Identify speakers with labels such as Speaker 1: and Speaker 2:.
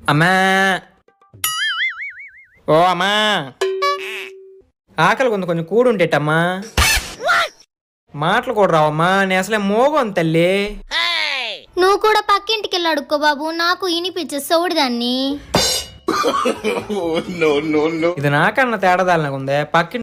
Speaker 1: అమ్మా ఓ అమ్మా ఆకలి కొంచెం కూడుంటేటమ్మా మాటలు కూడా రావమ్మా నేను అసలే మోగోను తల్లి.
Speaker 2: నువ్వు కూడా పక్కింటికి వెళ్ళి అడుక్కో బాబు, నాకు ఇనిపించే సౌడి దాన్ని.
Speaker 1: ఇది నాకన్నా తేడాదాలనకుందే పక్కి